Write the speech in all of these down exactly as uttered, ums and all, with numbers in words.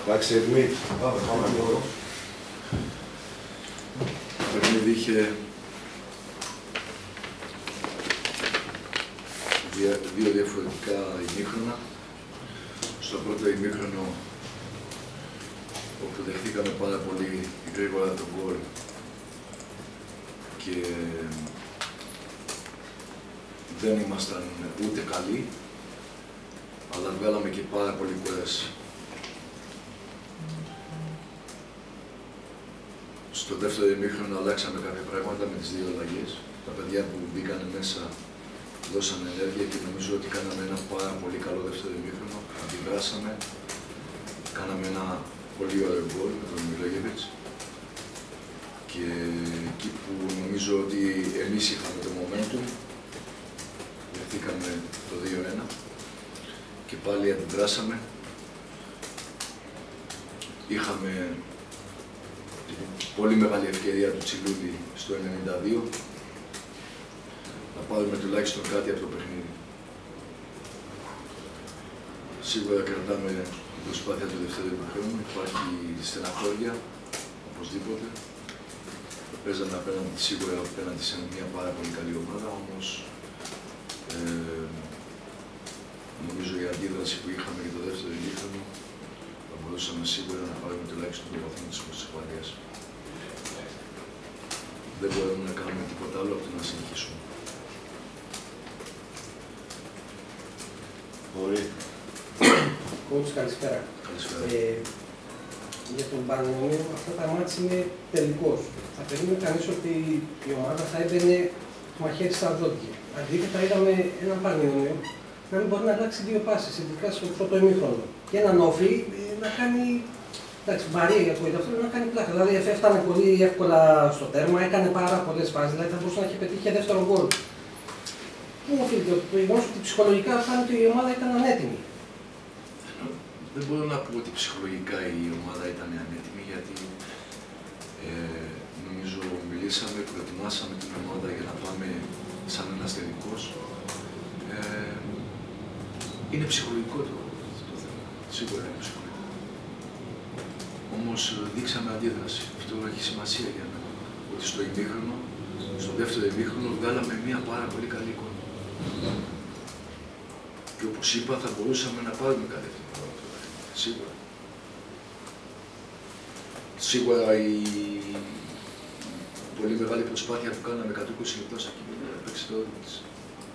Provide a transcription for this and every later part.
Εντάξει, έτοιμοι. Πάμε, πάμε. Το παιχνίδι είχε δύο διαφορετικά ημίχρονα. Στο πρώτο ημίχρονο, όπου δεχτήκαμε πάρα πολύ γρήγορα τον γκολ και δεν ήμασταν ούτε καλοί, αλλά βγάλαμε και πάρα πολύ κούραση. Στο δεύτερο ημίχρονο αλλάξαμε κάποια πράγματα με τις δύο αλλαγές. Τα παιδιά που μπήκαν μέσα δώσανε ενέργεια και νομίζω ότι κάναμε ένα πάρα πολύ καλό δεύτερο ημίχρονο. Αντιδράσαμε, κάναμε ένα πολύ ωραίο γκολ με τον Μιλόγεβιτς. Και εκεί που νομίζω ότι εμείς είχαμε το momentum, δεχτήκαμε το δύο ένα και πάλι αντιδράσαμε. Είχαμε πολύ μεγάλη ευκαιρία του Τσιλούδη στο ενενήντα δύο να πάρουμε τουλάχιστον κάτι από το παιχνίδι. Σίγουρα κρατάμε την προσπάθεια του δεύτερου ημιχρόνου, υπάρχει στεναχώρια, οπωσδήποτε. Παίζαμε απέναντι, σίγουρα απέναντι σε μια πάρα πολύ καλή ομάδα, όμως ε, νομίζω η αντίδραση που είχαμε για το δεύτερο ημίχρονο θα μπορούσαμε σίγουρα να πάρουμε τουλάχιστον το βαθμό της Κοσμοπαλίας. Δεν μπορούμε να κάνουμε τίποτα άλλο από το να συνεχίσουμε. Μπορεί. Κόουτς, καλησπέρα. Καλησπέρα. Ε, για τον Πανιωνίο, αυτά τα μάτια είναι τελικός. Θα περίμενε κανείς ότι η ομάδα θα έμπαινε το μαχαίρι στα δόντια. Αντίθετα, είδαμε έναν Πανιωνίο να μην μπορεί να αλλάξει δύο πάσες, ειδικά στο πρώτο ημίχρονο. Και έναν Όφη να κάνει. Εντάξει, βαρύ από αυτό να κάνει πλάκα. Δηλαδή, έφτανε πολύ εύκολα στο τέρμα, έκανε πάρα πολλές φάσεις. Δηλαδή, θα μπορούσε να έχει πετύχει και δεύτερο γκολ. Πού οφείλεται το γεγονός ότι ψυχολογικά φάνηκε ότι η ομάδα ήταν ανέτοιμη? Δεν μπορώ να πω ότι ψυχολογικά η ομάδα ήταν ανέτοιμη, γιατί ε, νομίζω μιλήσαμε, προετοιμάσαμε την ομάδα για να πάμε σαν ένας τελικός. Ε, είναι ψυχολογικό το, το θέμα. Σίγουρα είναι ψυχολογικό. Όμως δείξαμε αντίδραση. Αυτό έχει σημασία για μένα. Ότι στο ημίχρονο, στο δεύτερο ημίχρονο, βγάλαμε μια πάρα πολύ καλή εικόνα. Και όπως είπα, θα μπορούσαμε να πάρουμε κάτι αυτή την ώρα. Σίγουρα. Σίγουρα η πολύ μεγάλη προσπάθεια που κάναμε εκατό είκοσι λεπτά στα κύπελλα έπαιξε το ρόλο της.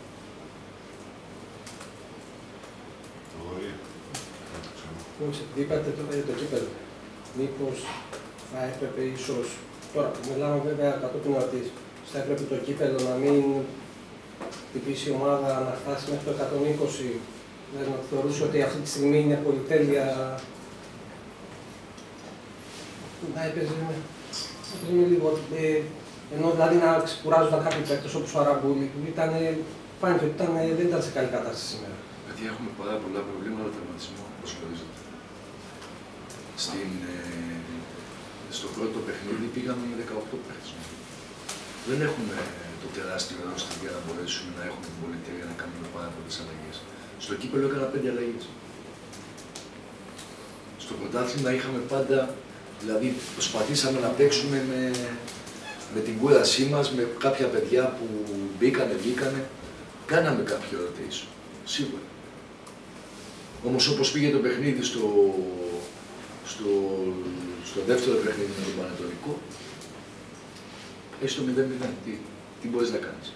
Όμως, επειδή είπατε τώρα για το κύπελλο, μήπως θα έπρεπε ίσως, τώρα που μιλάμε βέβαια κατόπιν εορτής, θα έπρεπε το κύπελλο να μην χτυπήσει η ομάδα να φτάσει μέχρι το εκατόν είκοσι, δηλαδή να θεωρούσε ότι αυτή τη στιγμή είναι πολυτέλεια να έπαιζε με λίγο, ε, ενώ δηλαδή να ξεκουράζονταν κάποιοι παίκτες όπως ο Αραμπούλη, που ήταν, φάνηκε ότι ήταν, δεν ήταν σε καλή κατάσταση σήμερα. Γιατί έχουμε πάρα πολλά προβλήματα τραυματισμού, όπως γνωρίζετε. Στην, ε, στο πρώτο παιχνίδι πήγαμε με δεκαοκτώ παίκτες. Δεν έχουμε το τεράστιο ρόστερ για να μπορέσουμε να έχουμε την πολυτέλεια να κάνουμε πάρα πολλές αλλαγές. Στο κύπελλο έκανα πέντε αλλαγές. Στο πρωτάθλημα είχαμε πάντα, δηλαδή προσπαθήσαμε να παίξουμε με, με την κούρασή μας, με κάποια παιδιά που μπήκανε, βγήκανε. Κάναμε κάποιο rotation, σίγουρα. Όμως όπως πήγε το παιχνίδι στο, στο, στο δεύτερο παιχνίδι με τον Πανετολικό, έστω μηδέν μηδέν, τι, τι μπορείς να κάνεις.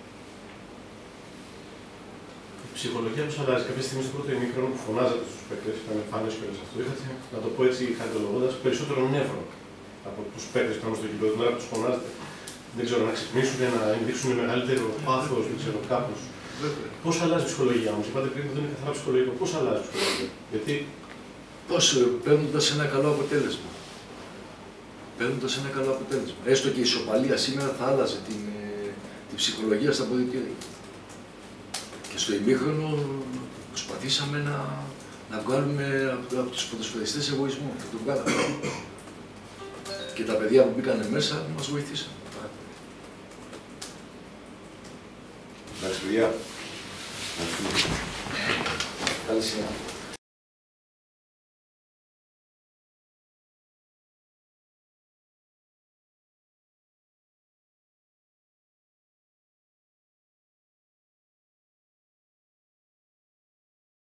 Η ψυχολογία τους αλλάζει. Κάποια στιγμή στο πρώτο ημίχρονο που φωνάζατε στους παίκτες, ήταν εμφάνιση και όλες αυτό, είχατε, να το πω έτσι χαριτολογώντας, περισσότερο νεύρο από τους παίκτες που ήταν στο γήπεδο. Την ώρα που τους φωνάζετε, δεν ξέρω, να ξυπνήσουν, να δείξουν μεγαλύτερο πάθος, δεν ξέρω, κάπως. Πώς αλλάζει η ψυχολογία όμως? Είπατε πριν ότι δεν είναι καθαρά ψυχολογικό. Πώς αλλάζει η ψυχολογία? Γιατί. Πώς, παίρνοντας ένα καλό αποτέλεσμα. Παίρνοντας ένα καλό αποτέλεσμα. Έστω και η ισοπαλία σήμερα θα άλλαζε την, την ψυχολογία στα αποδυτήρια. Και στο ημίχρονο προσπαθήσαμε να, να βγάλουμε από, από τους ποδοσφαιριστές εγωισμό και το βγάλαμε. Και τα παιδιά που μπήκανε μέσα μας βοηθήσαν. Εντάξει, παιδιά. Καλή συνέχεια.